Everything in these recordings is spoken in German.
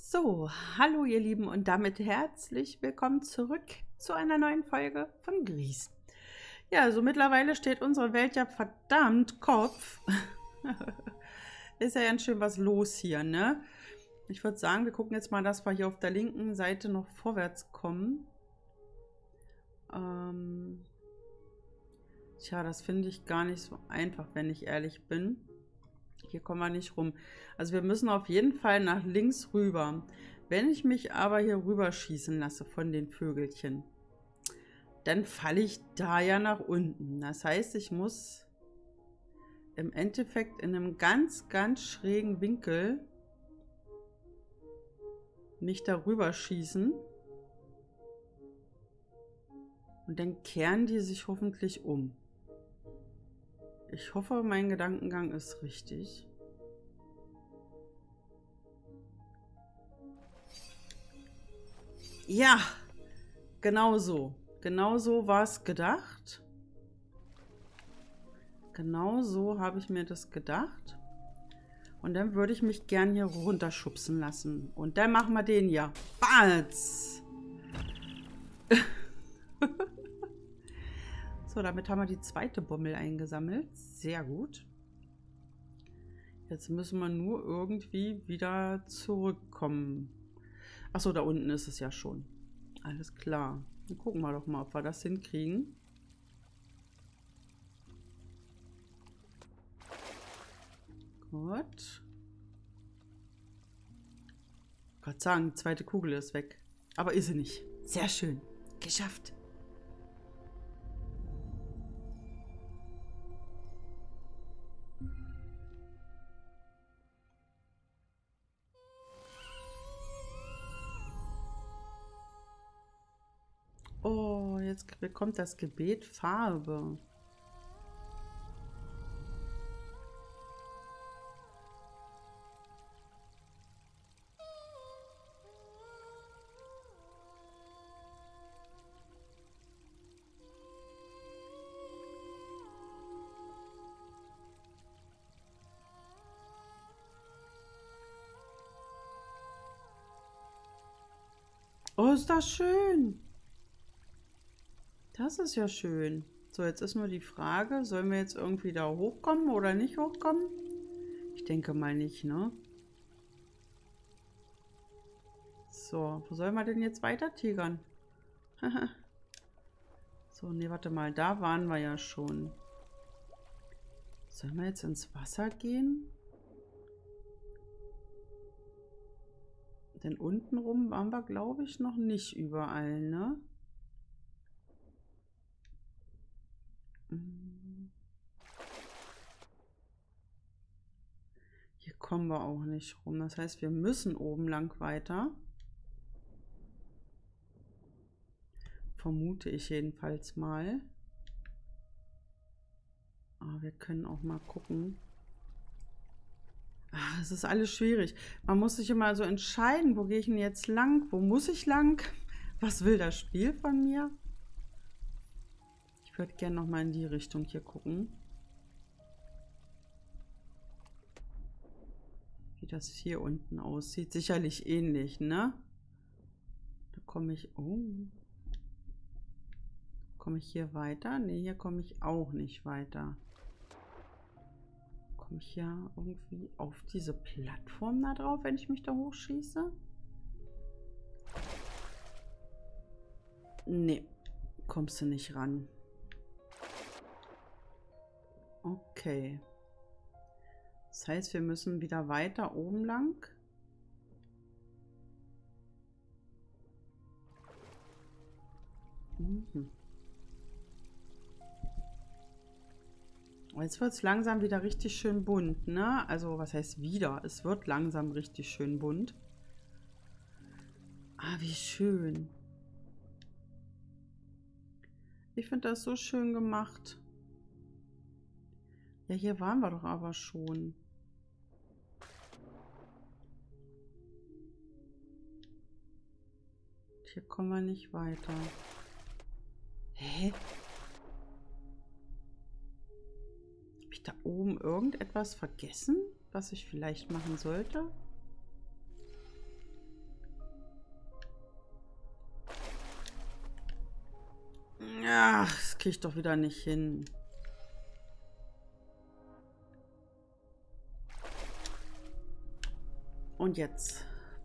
So, hallo ihr Lieben und damit herzlich willkommen zurück zu einer neuen Folge von Gries. Ja, also mittlerweile steht unsere Welt ja verdammt Kopf. Ist ja ganz schön was los hier, ne? Ich würde sagen, wir gucken jetzt mal, dass wir hier auf der linken Seite noch vorwärts kommen. Tja, das finde ich gar nicht so einfach, wenn ich ehrlich bin. Hier kommen wir nicht rum. Also wir müssen auf jeden Fall nach links rüber. Wenn ich mich aber hier rüber schießen lasse von den Vögelchen, dann falle ich da ja nach unten. Das heißt, ich muss im Endeffekt in einem ganz, ganz schrägen Winkel mich darüber schießen. Und dann kehren die sich hoffentlich um. Ich hoffe, mein Gedankengang ist richtig. Ja, genau so. Genau so war es gedacht. Genau so habe ich mir das gedacht. Und dann würde ich mich gern hier runterschubsen lassen. Und dann machen wir den ja. Batz! So, damit haben wir die zweite Bommel eingesammelt. Sehr gut. Jetzt müssen wir nur irgendwie wieder zurückkommen. Achso, da unten ist es ja schon. Alles klar. Dann gucken wir doch mal, ob wir das hinkriegen. Gut. Gott sei Dank, die zweite Kugel ist weg. Aber ist sie nicht. Sehr schön. Geschafft. Oh, jetzt bekommt das Gebet Farbe. Oh, ist das schön. Das ist ja schön. So, jetzt ist nur die Frage, sollen wir jetzt irgendwie da hochkommen oder nicht hochkommen? Ich denke mal nicht, ne? So, wo sollen wir denn jetzt weiter tigern? So, nee, warte mal, da waren wir ja schon. Sollen wir jetzt ins Wasser gehen? Denn untenrum waren wir, glaube ich, noch nicht überall, ne? Hier kommen wir auch nicht rum. Das heißt, wir müssen oben lang weiter. Vermute ich jedenfalls mal. Aber wir können auch mal gucken. Ach, es ist alles schwierig. Man muss sich immer so entscheiden, wo gehe ich denn jetzt lang? Wo muss ich lang? Was will das Spiel von mir? Ich würde gerne noch mal in die Richtung hier gucken. Wie das hier unten aussieht. Sicherlich ähnlich, ne? Da komme ich... Oh. Komme ich hier weiter? Ne, hier komme ich auch nicht weiter. Komme ich ja irgendwie auf diese Plattform da drauf, wenn ich mich da hochschieße? Ne, kommst du nicht ran. Okay. Das heißt, wir müssen wieder weiter oben lang. Mhm. Jetzt wird es langsam wieder richtig schön bunt, ne? Also, was heißt wieder? Es wird langsam richtig schön bunt. Ah, wie schön. Ich finde das so schön gemacht. Ja, hier waren wir doch aber schon. Hier kommen wir nicht weiter. Hä? Habe ich da oben irgendetwas vergessen, was ich vielleicht machen sollte? Ach, das krieg ich doch wieder nicht hin. Und jetzt.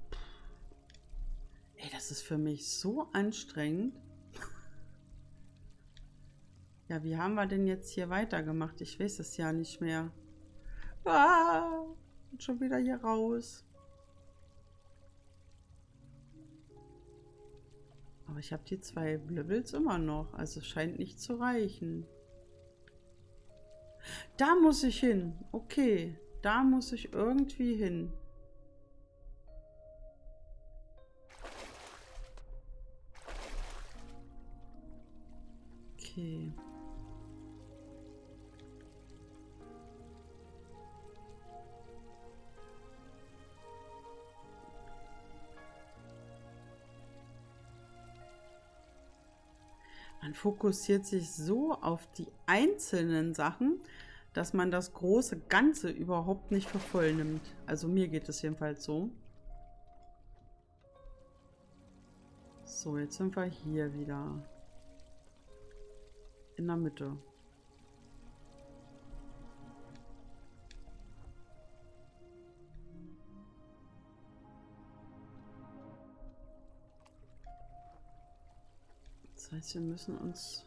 Ey, das ist für mich so anstrengend. Ja, wie haben wir denn jetzt hier weitergemacht? Ich weiß es ja nicht mehr. Ah, und schon wieder hier raus. Aber ich habe die 2 Blibbles immer noch. Also es scheint nicht zu reichen. Da muss ich hin. Okay, da muss ich irgendwie hin. Okay. Man fokussiert sich so auf die einzelnen Sachen, dass man das große Ganze überhaupt nicht für voll nimmt. Also mir geht es jedenfalls so. So, jetzt sind wir hier wieder. In der Mitte. Das heißt, wir müssen uns...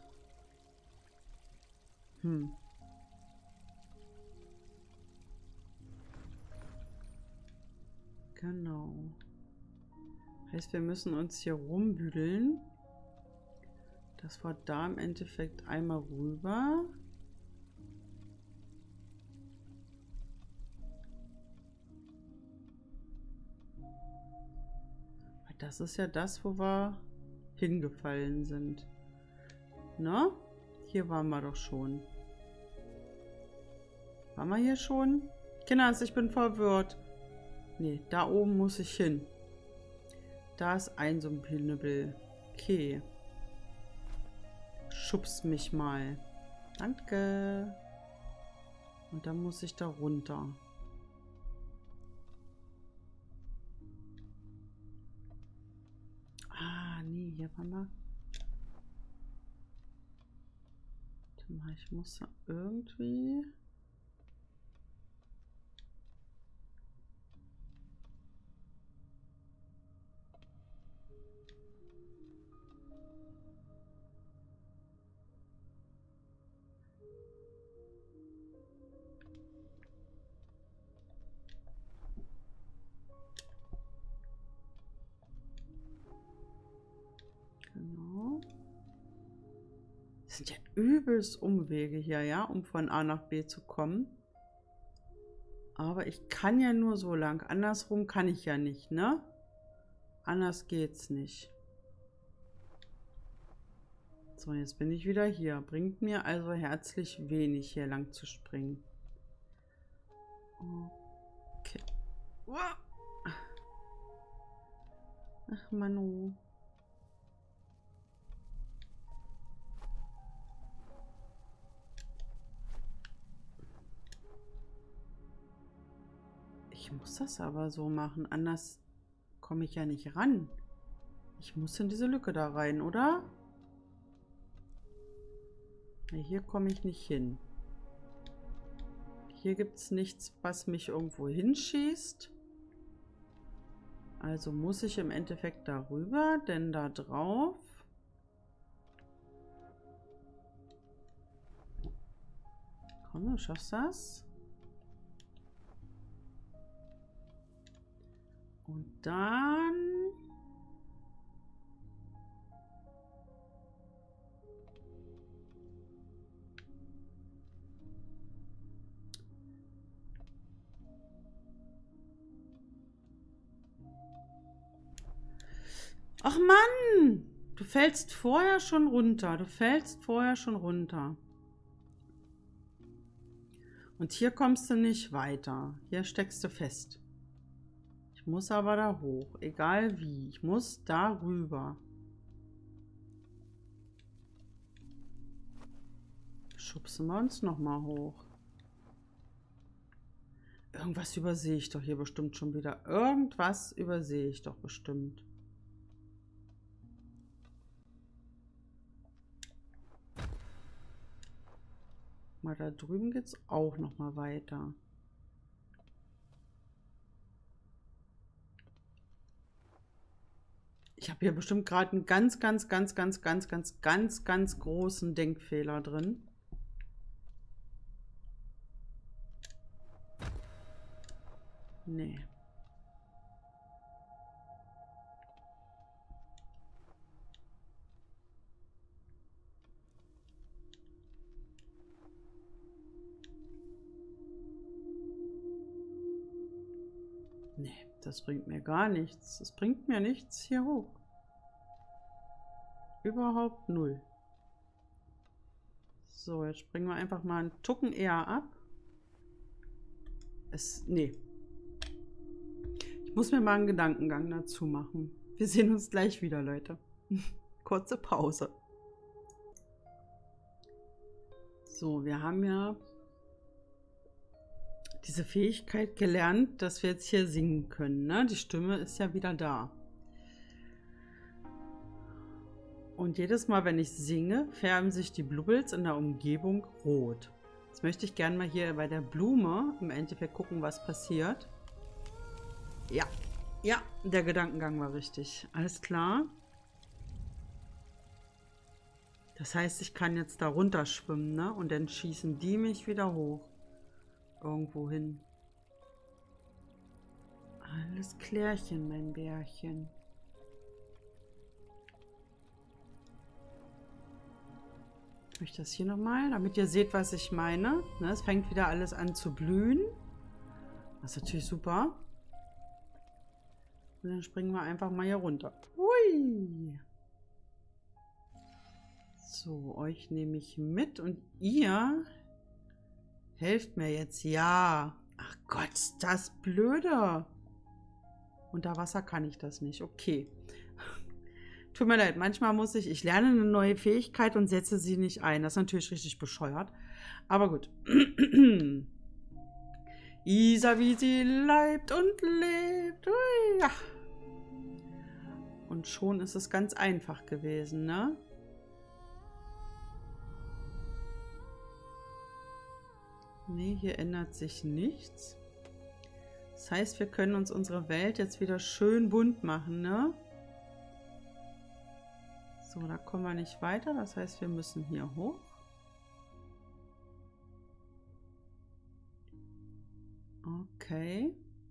Genau. Heißt, wir müssen uns hier rumbüdeln. Das war da im Endeffekt einmal rüber. Das ist ja das, wo wir hingefallen sind. Na? Hier waren wir doch schon. Waren wir hier schon? Kinders, ich bin verwirrt. Nee, da oben muss ich hin. Da ist ein so ein Pinöbel. Okay. Schubst mich mal. Danke. Und dann muss ich da runter. Ah, nee, hier waren wir. Warte mal, ich muss da irgendwie... Genau. Das sind ja übelst Umwege hier, ja, um von A nach B zu kommen. Aber ich kann ja nur so lang. Andersrum kann ich ja nicht, ne? Anders geht's nicht. So, jetzt bin ich wieder hier. Bringt mir also herzlich wenig, hier lang zu springen. Okay. Ach, Manu. Ich muss das aber so machen, anders komme ich ja nicht ran. Ich muss in diese Lücke da rein, oder? Ja, hier komme ich nicht hin. Hier gibt es nichts, was mich irgendwo hinschießt. Also muss ich im Endeffekt darüber, denn da drauf... Komm, du schaffst das. Und dann... Ach Mann! Du fällst vorher schon runter. Du fällst vorher schon runter. Und hier kommst du nicht weiter. Hier steckst du fest. Ich muss aber da hoch. Egal wie. Ich muss da rüber. Schubsen wir uns nochmal hoch. Irgendwas übersehe ich doch hier bestimmt schon wieder. Irgendwas übersehe ich doch bestimmt. mal, da drüben geht es auch noch mal weiter. Ich habe hier bestimmt gerade einen ganz großen Denkfehler drin. Nee. Nee, das bringt mir gar nichts. Das bringt mir nichts hier hoch. Überhaupt null. So, jetzt springen wir einfach mal einen Tucken eher ab. Nee. Ich muss mir mal einen Gedankengang dazu machen. Wir sehen uns gleich wieder, Leute. Kurze Pause. So, wir haben ja diese Fähigkeit gelernt, dass wir jetzt hier singen können. Ne? Die Stimme ist ja wieder da. Und jedes Mal, wenn ich singe, färben sich die Blubbels in der Umgebung rot. Jetzt möchte ich gerne mal hier bei der Blume im Endeffekt gucken, was passiert. Ja, ja, der Gedankengang war richtig. Alles klar. Das heißt, ich kann jetzt da runter schwimmen, ne? Und dann schießen die mich wieder hoch. Irgendwo hin. Alles klärchen, mein Bärchen. Ich möchte das hier nochmal, damit ihr seht, was ich meine. Ne, es fängt wieder alles an zu blühen. Das ist natürlich super. Und dann springen wir einfach mal hier runter. Hui! So, euch nehme ich mit und ihr helft mir jetzt. Ja. Ach Gott, ist das blöde. Unter Wasser kann ich das nicht. Okay. Tut mir leid, manchmal muss ich lerne eine neue Fähigkeit und setze sie nicht ein. Das ist natürlich richtig bescheuert. Aber gut. Isa, wie sie leibt und lebt. Ui, ja. Und schon ist es ganz einfach gewesen, ne? Nee, hier ändert sich nichts. Das heißt, wir können uns unsere Welt jetzt wieder schön bunt machen, ne? So, da kommen wir nicht weiter. Das heißt, wir müssen hier hoch. Okay.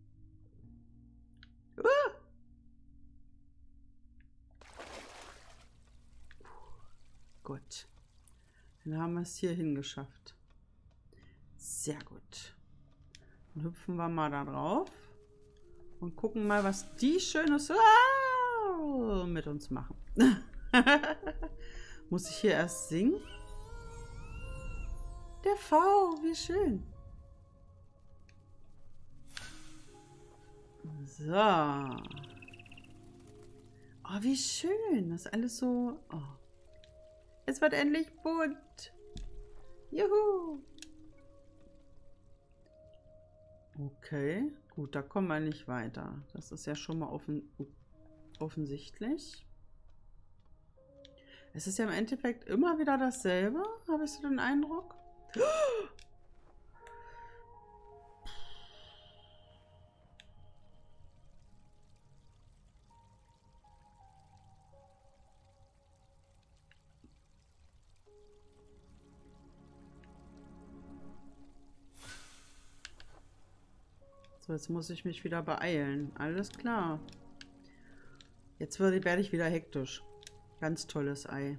Gut. Dann haben wir es hier hingeschafft. Sehr gut. Dann hüpfen wir mal da drauf und gucken mal, was die Schönes mit uns machen. Muss ich hier erst singen? Der V, wie schön. So. Oh, wie schön. Das ist alles so... Oh. Es wird endlich bunt. Juhu. Okay, gut, da kommen wir nicht weiter. Das ist ja schon mal offensichtlich. Es ist ja im Endeffekt immer wieder dasselbe, habe ich so den Eindruck. So, jetzt muss ich mich wieder beeilen. Alles klar. Jetzt werde ich wieder hektisch. Ganz tolles Ei.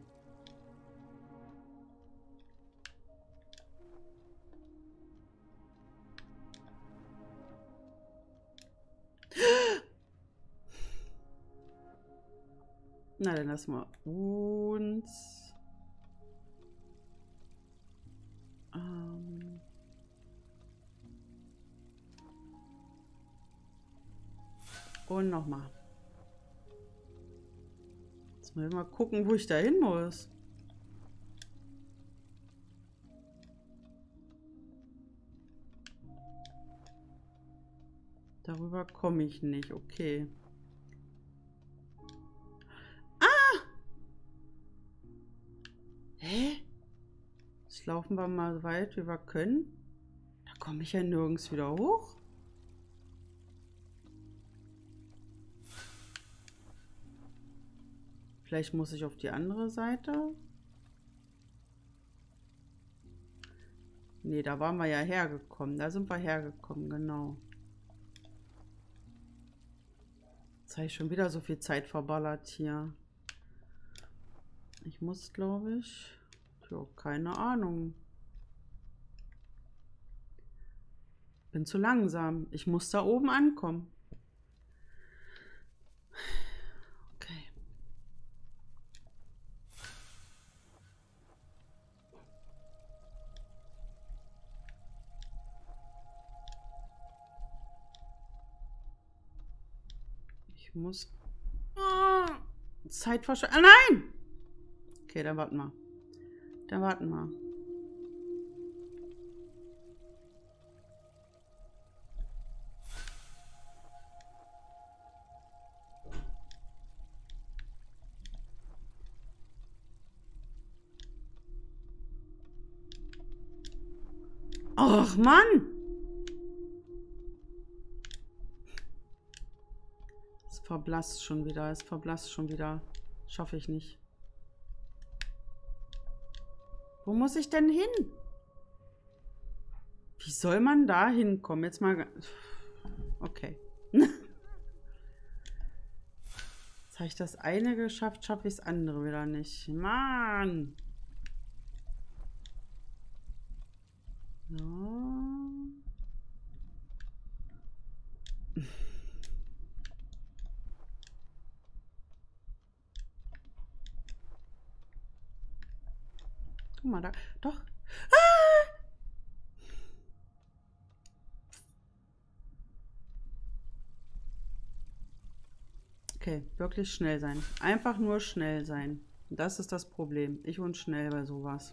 Na, dann lassen wir uns. Und nochmal. Jetzt muss ich mal gucken, wo ich da hin muss. Darüber komme ich nicht. Okay. Ah! Hä? Was laufen wir mal so weit, wie wir können. Da komme ich ja nirgends wieder hoch. Vielleicht muss ich auf die andere Seite. Nee, da waren wir ja hergekommen. Da sind wir hergekommen, genau. Jetzt habe ich schon wieder so viel Zeit verballert hier. Ich muss, glaube ich... Ja, keine Ahnung. Bin zu langsam. Ich muss da oben ankommen. Okay. Ich muss... Zeit verschwenden. Nein! Okay, dann warten wir. Dann warten wir. Ach, Mann! Es verblasst schon wieder. Es verblasst schon wieder. Schaffe ich nicht. Wo muss ich denn hin? Wie soll man da hinkommen? Jetzt mal... Okay. Jetzt habe ich das eine geschafft, schaffe ich das andere wieder nicht. Mann! So. Guck mal da. Doch. Ah! Okay, wirklich schnell sein. Einfach nur schnell sein. Das ist das Problem. Ich und schnell bei sowas.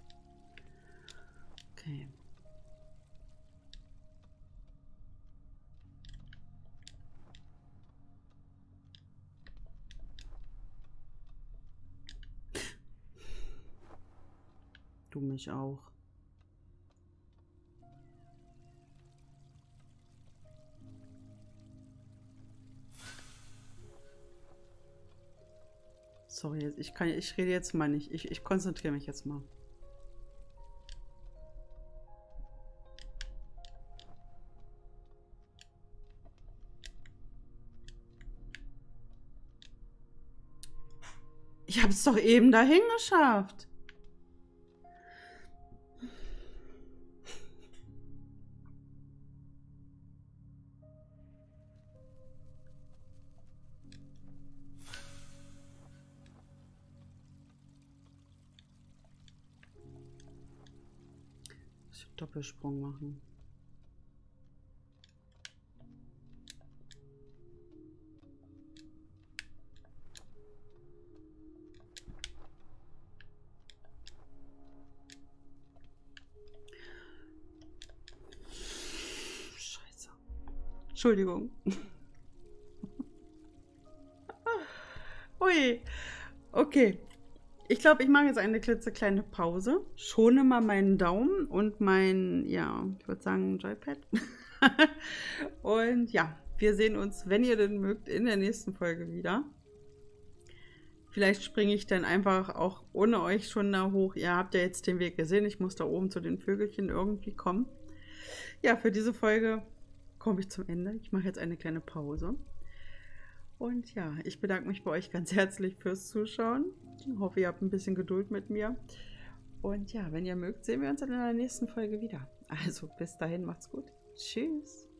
Okay. Du mich auch. Sorry, ich rede jetzt mal nicht. Ich konzentriere mich jetzt mal. Ich habe es doch eben dahin geschafft. Doppelsprung machen. Scheiße. Entschuldigung. Ui. Okay. Ich glaube, ich mache jetzt eine klitzekleine Pause. Schone mal meinen Daumen und mein, ja, ich würde sagen, Joypad. Und ja, wir sehen uns, wenn ihr denn mögt, in der nächsten Folge wieder. Vielleicht springe ich dann einfach auch ohne euch schon da hoch. Ihr habt ja jetzt den Weg gesehen. Ich muss da oben zu den Vögelchen irgendwie kommen. Ja, für diese Folge komme ich zum Ende. Ich mache jetzt eine kleine Pause. Und ja, ich bedanke mich bei euch ganz herzlich fürs Zuschauen. Ich hoffe, ihr habt ein bisschen Geduld mit mir. Und ja, wenn ihr mögt, sehen wir uns dann in der nächsten Folge wieder. Also bis dahin, macht's gut. Tschüss.